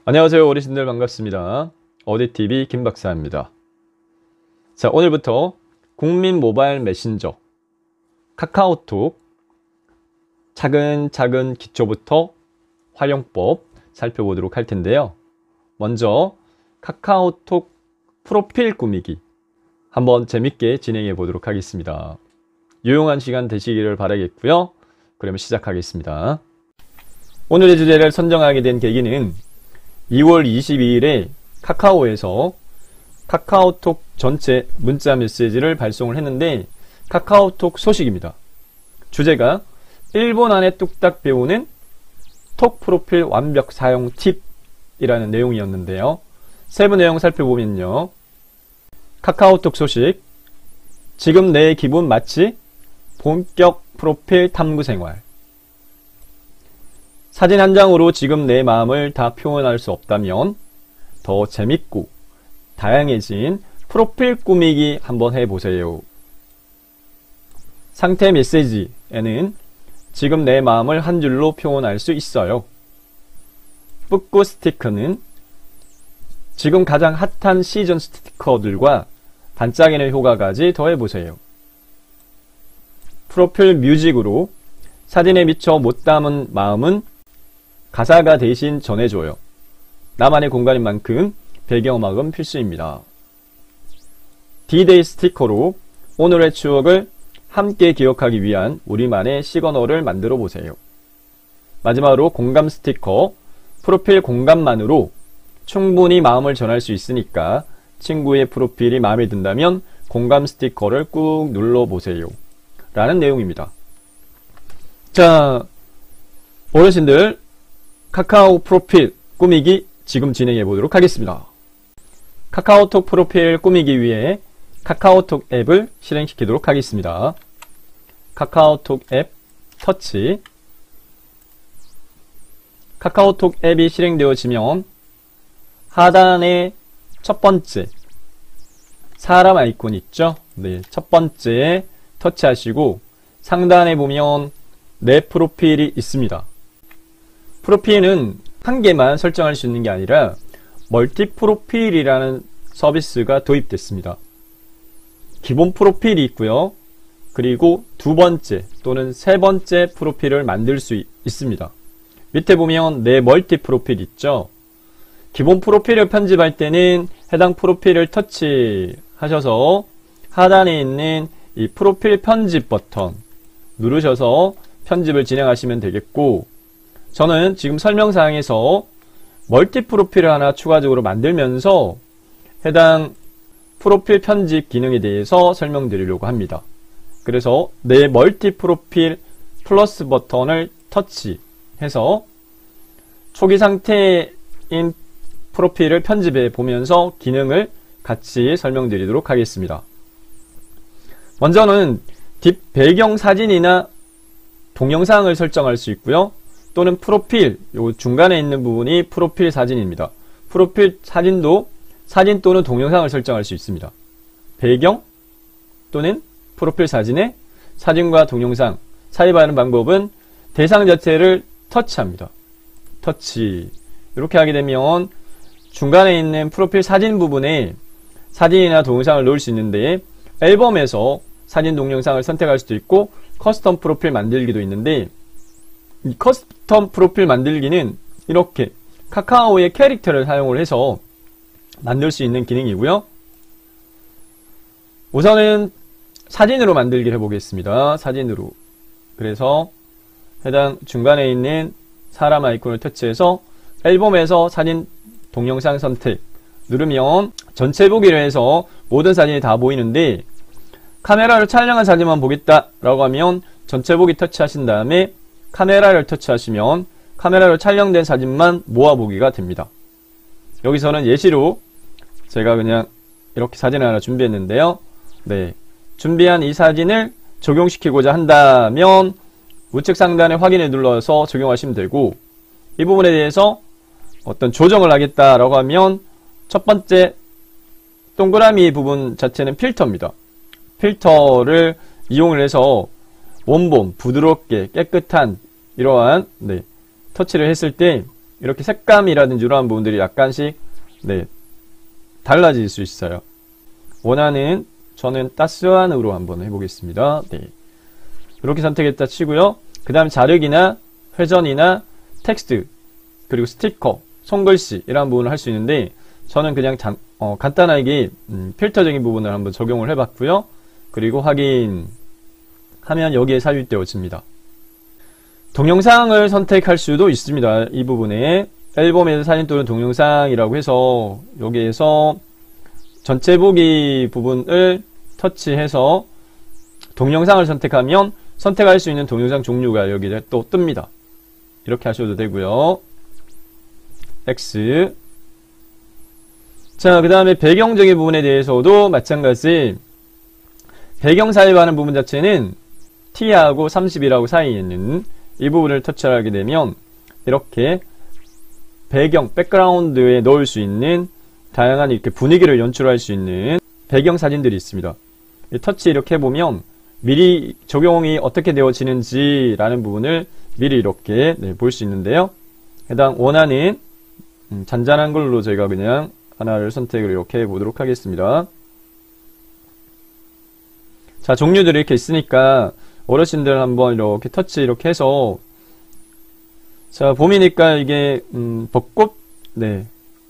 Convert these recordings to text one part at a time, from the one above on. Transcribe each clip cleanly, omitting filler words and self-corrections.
안녕하세요 어르신들 반갑습니다. 어디TV 김박사입니다. 자, 오늘부터 국민 모바일 메신저 카카오톡 차근차근 기초부터 활용법 살펴보도록 할 텐데요. 먼저 카카오톡 프로필 꾸미기 한번 재밌게 진행해 보도록 하겠습니다. 유용한 시간 되시기를 바라겠고요. 그러면 시작하겠습니다. 오늘의 주제를 선정하게 된 계기는 2월 22일에 카카오에서 카카오톡 전체 문자 메시지를 발송을 했는데 카카오톡 소식입니다. 주제가 1분 안에 뚝딱 배우는 톡 프로필 완벽 사용 팁이라는 내용이었는데요. 세부 내용 살펴보면요. 카카오톡 소식, 지금 내 기분 맞지? 본격 프로필 탐구 생활. 사진 한 장으로 지금 내 마음을 다 표현할 수 없다면 더 재밌고 다양해진 프로필 꾸미기 한번 해보세요. 상태 메시지에는 지금 내 마음을 한 줄로 표현할 수 있어요. 뿌꾸 스티커는 지금 가장 핫한 시즌 스티커들과 반짝이는 효과까지 더해보세요. 프로필 뮤직으로 사진에 미처 못 담은 마음은 가사가 대신 전해줘요. 나만의 공간인 만큼 배경음악은 필수입니다. D-Day 스티커로 오늘의 추억을 함께 기억하기 위한 우리만의 시그널을 만들어 보세요. 마지막으로 공감 스티커, 프로필 공감만으로 충분히 마음을 전할 수 있으니까 친구의 프로필이 마음에 든다면 공감 스티커를 꾹 눌러보세요. 라는 내용입니다. 자, 어르신들 카카오 프로필 꾸미기 지금 진행해 보도록 하겠습니다. 카카오톡 프로필 꾸미기 위해 카카오톡 앱을 실행시키도록 하겠습니다. 카카오톡 앱 터치. 카카오톡 앱이 실행되어지면 하단에 첫 번째 사람 아이콘 있죠? 네, 첫 번째 터치하시고 상단에 보면 내 프로필이 있습니다. 프로필은 한 개만 설정할 수 있는 게 아니라 멀티 프로필이라는 서비스가 도입됐습니다. 기본 프로필이 있고요. 그리고 두 번째 또는 세 번째 프로필을 만들 수 있습니다. 밑에 보면 내 멀티 프로필 있죠. 기본 프로필을 편집할 때는 해당 프로필을 터치하셔서 하단에 있는 이 프로필 편집 버튼 누르셔서 편집을 진행하시면 되겠고, 저는 지금 설명사항에서 멀티 프로필을 하나 추가적으로 만들면서 해당 프로필 편집 기능에 대해서 설명드리려고 합니다. 그래서 내 멀티 프로필 플러스 버튼을 터치해서 초기 상태인 프로필을 편집해 보면서 기능을 같이 설명드리도록 하겠습니다. 먼저는 뒷 배경 사진이나 동영상을 설정할 수 있고요. 또는 프로필, 요 중간에 있는 부분이 프로필 사진입니다. 프로필 사진도 사진 또는 동영상을 설정할 수 있습니다. 배경 또는 프로필 사진에 사진과 동영상 삽입하는 방법은 대상 자체를 터치합니다. 터치. 이렇게 하게 되면 중간에 있는 프로필 사진 부분에 사진이나 동영상을 넣을 수 있는데, 앨범에서 사진 동영상을 선택할 수도 있고 커스텀 프로필 만들기도 있는데, 이 커스텀 프로필 만들기는 이렇게 카카오의 캐릭터를 사용을 해서 만들 수 있는 기능이고요. 우선은 사진으로 만들기를 해보겠습니다. 사진으로. 그래서 해당 중간에 있는 사람 아이콘을 터치해서 앨범에서 사진 동영상 선택 누르면 전체 보기를 해서 모든 사진이 다 보이는데, 카메라로 촬영한 사진만 보겠다 라고 하면 전체 보기 터치하신 다음에 카메라를 터치하시면 카메라로 촬영된 사진만 모아보기가 됩니다. 여기서는 예시로 제가 그냥 이렇게 사진을 하나 준비했는데요. 네, 준비한 이 사진을 적용시키고자 한다면 우측 상단에 확인을 눌러서 적용하시면 되고, 이 부분에 대해서 어떤 조정을 하겠다라고 하면 첫 번째 동그라미 부분 자체는 필터입니다. 필터를 이용을 해서 원본, 부드럽게 깨끗한 이러한 터치를 했을 때 이렇게 색감이라든지 이러한 부분들이 약간씩 네, 달라질 수 있어요. 원하는 저는 따스한으로 한번 해보겠습니다. 네. 이렇게 선택했다 치고요. 그 다음 자르기나 회전이나 텍스트 그리고 스티커, 손글씨 이런 부분을 할 수 있는데 저는 그냥 간단하게 필터적인 부분을 한번 적용을 해봤고요. 그리고 확인하면 여기에 삽입되어집니다. 동영상을 선택할 수도 있습니다. 이 부분에 앨범에서 사진 또는 동영상이라고 해서 여기에서 전체 보기 부분을 터치해서 동영상을 선택하면 선택할 수 있는 동영상 종류가 여기에 또 뜹니다. 이렇게 하셔도 되고요. X. 자, 그 다음에 배경적인 부분에 대해서도 마찬가지 배경 삽입하는 부분 자체는 T하고 30이라고 사이에 있는 이 부분을 터치하게 되면 이렇게 배경, 백그라운드에 넣을 수 있는 다양한 이렇게 분위기를 연출할 수 있는 배경 사진들이 있습니다. 터치 이렇게 해보면 미리 적용이 어떻게 되어지는지 라는 부분을 미리 이렇게 볼 수 있는데요. 해당 원하는 잔잔한 걸로 저희가 그냥 하나를 선택을 이렇게 해보도록 하겠습니다. 자, 종류들이 이렇게 있으니까 어르신들 한번 이렇게 터치 이렇게 해서 자, 봄이니까 이게 벚꽃 네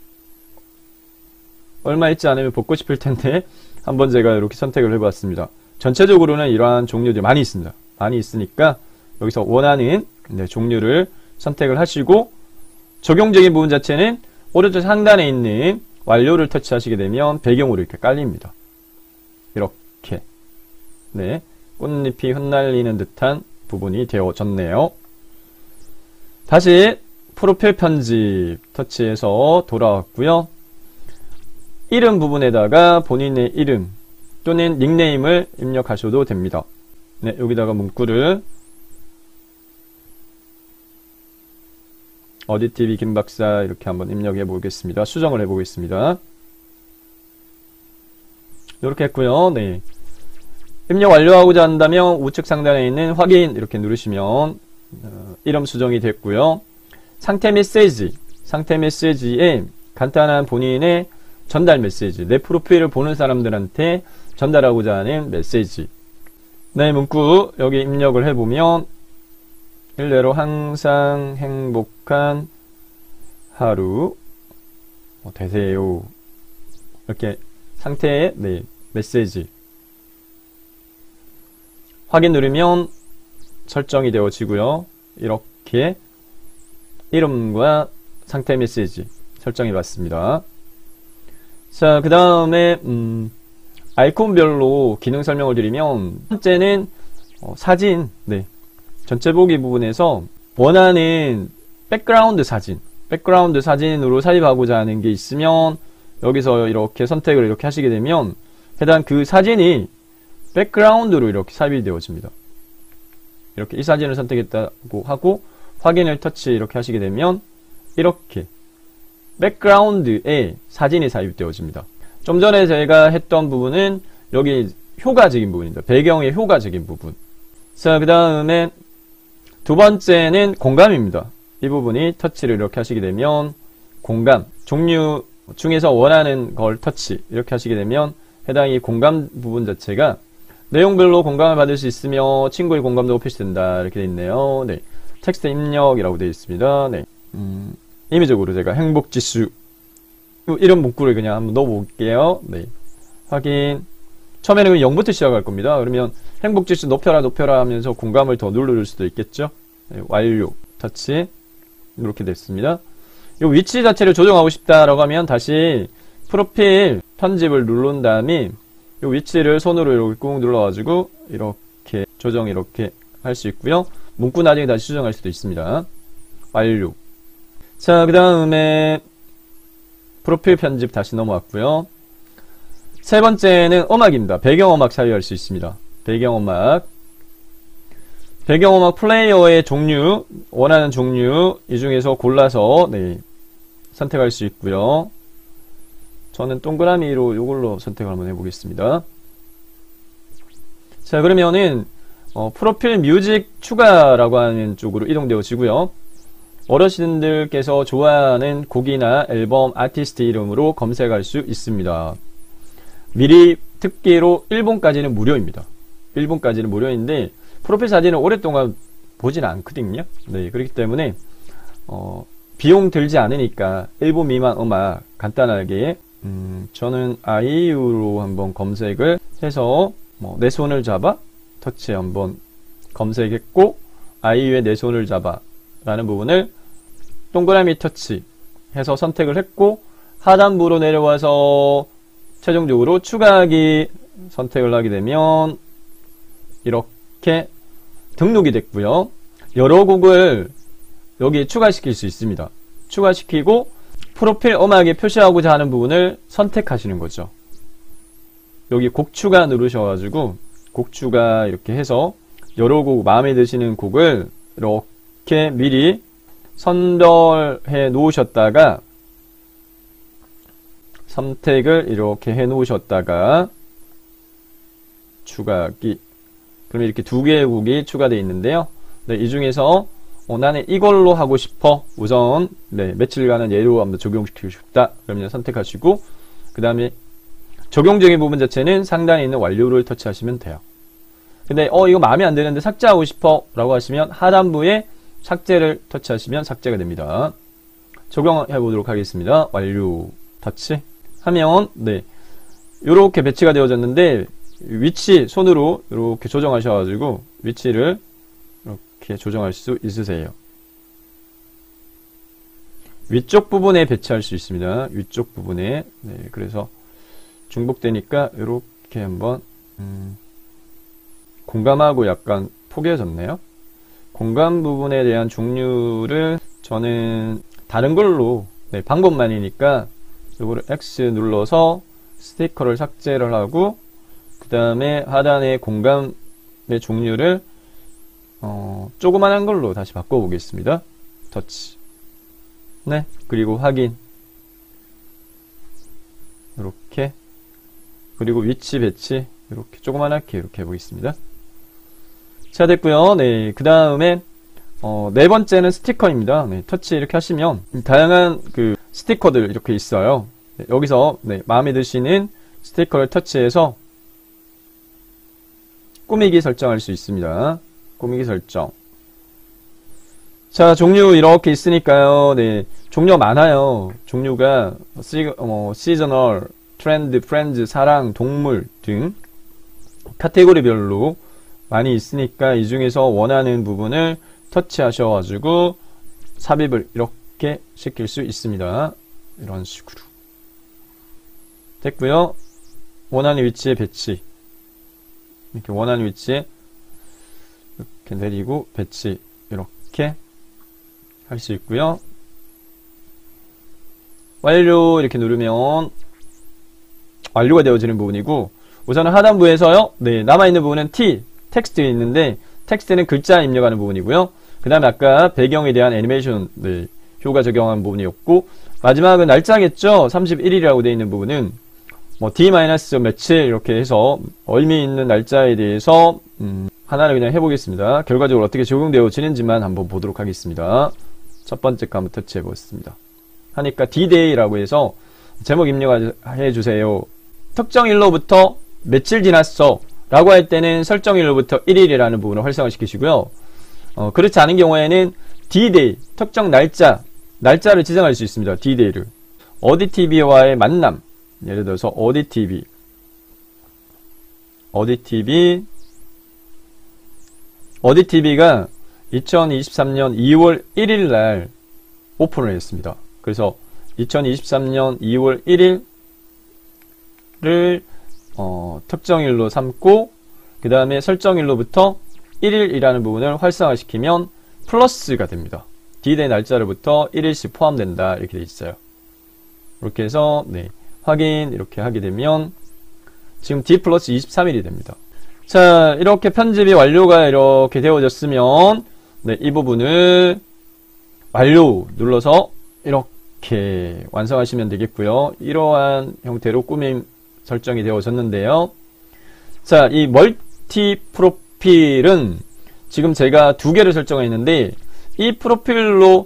얼마 있지 않으면 벚꽃이 필 텐데 한번 제가 이렇게 선택을 해봤습니다. 전체적으로는 이러한 종류들이 많이 있습니다. 많이 있으니까 여기서 원하는 종류를 선택을 하시고 적용적인 부분 자체는 오른쪽 상단에 있는 완료를 터치하시게 되면 배경으로 이렇게 깔립니다. 이렇게 네 꽃잎이 흩날리는 듯한 부분이 되어졌네요. 다시 프로필 편집 터치해서 돌아왔고요. 이름 부분에다가 본인의 이름 또는 닉네임을 입력하셔도 됩니다. 네, 여기다가 문구를 어디TV 김박사 이렇게 한번 입력해 보겠습니다. 수정을 해 보겠습니다. 이렇게 했고요. 네. 입력 완료하고자 한다면 우측 상단에 있는 확인 이렇게 누르시면 이름 수정이 됐고요. 상태 메시지에 간단한 본인의 전달 메시지, 내 프로필을 보는 사람들한테 전달하고자 하는 메시지. 네, 문구 여기 입력을 해보면 일례로 항상 행복한 하루 되세요. 이렇게 상태의 네, 메시지 확인 누르면 설정이 되어지고요. 이렇게 이름과 상태 메시지 설정해 봤습니다. 자, 그 다음에 아이콘별로 기능 설명을 드리면 첫 번째는 사진 네, 전체 보기 부분에서 원하는 백그라운드 사진으로 삽입하고자 하는 게 있으면 여기서 이렇게 선택을 이렇게 하시게 되면 해당 그 사진이 백그라운드로 이렇게 삽입이 되어집니다. 이렇게 이 사진을 선택했다고 하고 확인을 터치 이렇게 하시게 되면 이렇게 백그라운드에 사진이 삽입되어집니다. 좀 전에 제가 했던 부분은 여기 효과적인 부분입니다. 배경의 효과적인 부분. 자, 그 다음에 두 번째는 공감입니다. 이 부분이 터치를 이렇게 하시게 되면 공감, 종류 중에서 원하는 걸 터치 이렇게 하시게 되면 해당 이 공감 부분 자체가 내용별로 공감을 받을 수 있으며 친구의 공감도 표시된다 이렇게 되어 있네요. 네, 텍스트 입력이라고 되어 있습니다. 네, 임의적으로 제가 행복지수 이런 문구를 그냥 한번 넣어볼게요. 네, 확인. 처음에는 0부터 시작할 겁니다. 그러면 행복지수 높여라 하면서 공감을 더 누를 수도 있겠죠. 네, 완료 터치 이렇게 됐습니다. 이 위치 자체를 조정하고 싶다라고 하면 다시 프로필 편집을 누른 다음에 이 위치를 손으로 이렇게 꾹 눌러가지고 이렇게 조정 이렇게 할 수 있고요. 문구 나중에 다시 수정할 수도 있습니다. 완료. 자, 그 다음에 프로필 편집 다시 넘어왔고요. 세 번째는 음악입니다. 배경음악 삽입할 수 있습니다. 배경음악 플레이어의 종류, 원하는 종류 이 중에서 골라서 네, 선택할 수 있고요. 저는 동그라미로 이걸로 선택을 한번 해보겠습니다. 자, 그러면은 프로필 뮤직 추가라고 하는 쪽으로 이동되어지고요. 어르신들께서 좋아하는 곡이나 앨범 아티스트 이름으로 검색할 수 있습니다. 미리 특기로 일본까지는 무료입니다. 일본까지는 무료인데 프로필 사진을 오랫동안 보지는 않거든요. 네, 그렇기 때문에 비용 들지 않으니까 일본 미만 음악 간단하게 저는 아이유로 한번 검색을 해서 내 손을 잡아 터치 한번 검색했고 아이유의 내 손을 잡아 라는 부분을 동그라미 터치 해서 선택을 했고 하단부로 내려와서 최종적으로 추가하기 선택을 하게 되면 이렇게 등록이 됐고요. 여러 곡을 여기에 추가시킬 수 있습니다. 추가시키고 프로필 음악에 표시하고자 하는 부분을 선택하시는 거죠. 여기 곡 추가 누르셔가지고 곡 추가 이렇게 해서 여러 곡 마음에 드시는 곡을 이렇게 미리 선별해 놓으셨다가 선택을 이렇게 해 놓으셨다가 추가하기 그럼 이렇게 두 개의 곡이 추가되어 있는데요. 네, 이 중에서 나는 이걸로 하고 싶어. 우선 며칠간은 예로 한번 적용시키고 싶다. 그러면 선택하시고 그 다음에 적용적인 부분 자체는 상단에 있는 완료를 터치하시면 돼요. 근데 이거 마음에 안 드는데 삭제하고 싶어 라고 하시면 하단부에 삭제를 터치하시면 삭제가 됩니다. 적용해 보도록 하겠습니다. 완료 터치 하면 이렇게 배치가 되어졌는데 위치 손으로 이렇게 조정하셔가지고 위치를 이렇게 조정할 수 있으세요. 위쪽 부분에 배치할 수 있습니다. 위쪽 부분에 그래서 중복되니까 이렇게 한번 공감하고 약간 포개졌네요. 공감 부분에 대한 종류를 저는 다른 걸로 방법만이니까 이거를 X 눌러서 스티커를 삭제를 하고 그 다음에 하단에 공감의 종류를 조그만한 걸로 다시 바꿔보겠습니다. 터치 그리고 확인 이렇게 그리고 위치 배치 이렇게 조그만하게 이렇게 해보겠습니다. 자 됐고요. 그 다음에 네 번째는 스티커입니다. 터치 이렇게 하시면 다양한 그 스티커들 이렇게 있어요. 여기서 마음에 드시는 스티커를 터치해서 꾸미기 설정할 수 있습니다. 꾸미기 설정. 자 종류 이렇게 있으니까요. 종류 많아요. 종류가 시저널, 트렌드, 프렌즈, 사랑, 동물 등 카테고리별로 많이 있으니까 이 중에서 원하는 부분을 터치하셔가지고 삽입을 이렇게 시킬 수 있습니다. 이런 식으로 됐고요. 원하는 위치에 배치 이렇게 원하는 위치에 이렇게 내리고 배치 이렇게 할 수 있고요. 완료 이렇게 누르면 완료가 되어지는 부분이고 우선은 하단부에서요. 남아있는 부분은 텍스트 있는데 텍스트는 글자 입력하는 부분이고요. 그 다음에 아까 배경에 대한 애니메이션 효과 적용한 부분이었고 마지막은 날짜겠죠. 31일이라고 되어 있는 부분은 D- 며칠 이렇게 해서 의미 있는 날짜에 대해서 하나를 그냥 해보겠습니다. 결과적으로 어떻게 적용되어지는지만 한번 보도록 하겠습니다. 첫 번째 거 한번 터치해 보겠습니다. 하니까 D-Day라고 해서 제목 입력해 주세요. 특정 일로부터 며칠 지났어 라고 할 때는 설정일로부터 1일이라는 부분을 활성화시키시고요. 그렇지 않은 경우에는 D-Day, 특정 날짜를 지정할 수 있습니다. D-Day를. 어디TV와의 만남. 예를 들어서 어디TV가 2023년 2월 1일 날 오픈을 했습니다. 그래서 2023년 2월 1일을 특정일로 삼고 그 다음에 설정일로부터 1일이라는 부분을 활성화시키면 플러스가 됩니다. D-Day 날짜로부터 1일씩 포함된다 이렇게 되어 있어요. 이렇게 해서 확인 이렇게 하게 되면 지금 D 플러스 23일이 됩니다. 자 이렇게 편집이 완료가 이렇게 되어졌으면 이 부분을 완료 눌러서 이렇게 완성하시면 되겠고요. 이러한 형태로 꾸밈 설정이 되어졌는데요. 자, 이 멀티 프로필은 지금 제가 두 개를 설정했는데 이 프로필로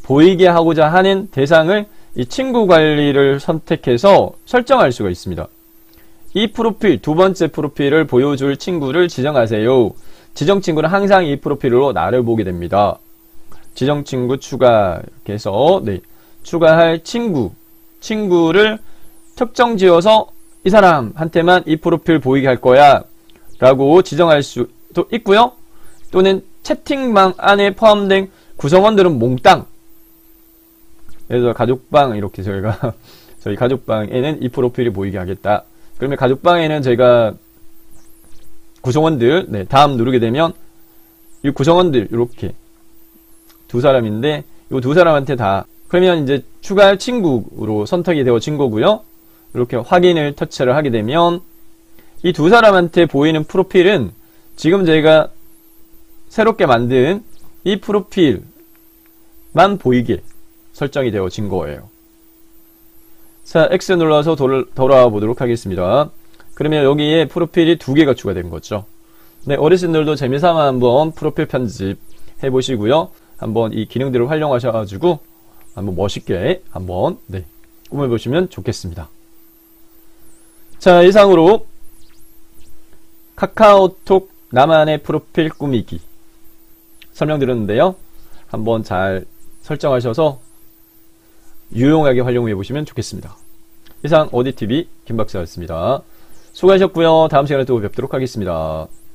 보이게 하고자 하는 대상을 이 친구 관리를 선택해서 설정할 수가 있습니다. 이 프로필, 두 번째 프로필을 보여줄 친구를 지정하세요. 지정 친구는 항상 이 프로필로 나를 보게 됩니다. 지정 친구 추가, 이렇게 해서, 네, 추가할 친구를 특정 지어서 이 사람한테만 이 프로필 보이게 할 거야 라고 지정할 수도 있고요. 또는 채팅방 안에 포함된 구성원들은 몽땅, 예를 들어 가족방, 이렇게 저희가 저희 가족방에는 이 프로필이 보이게 하겠다. 그러면 가족방에는 저희가 구성원들, 네, 다음 누르게 되면 이 구성원들 이렇게 두 사람인데 이 두 사람한테 다, 그러면 이제 추가할 친구로 선택이 되어진 거고요. 이렇게 확인을 터치를 하게 되면 이 두 사람한테 보이는 프로필은 지금 저희가 새롭게 만든 이 프로필만 보이게 설정이 되어진 거예요. 자, X 눌러서 돌아와 보도록 하겠습니다. 그러면 여기에 프로필이 두 개가 추가된 거죠. 네, 어르신들도 재미삼아 한번 프로필 편집 해보시고요. 한번 이 기능들을 활용하셔가지고 한번 멋있게 한번, 네, 꾸며보시면 좋겠습니다. 자, 이상으로 카카오톡 나만의 프로필 꾸미기 설명드렸는데요. 한번 잘 설정하셔서 유용하게 활용해 보시면 좋겠습니다. 이상 어디TV 김박사였습니다. 수고하셨고요. 다음 시간에 또 뵙도록 하겠습니다.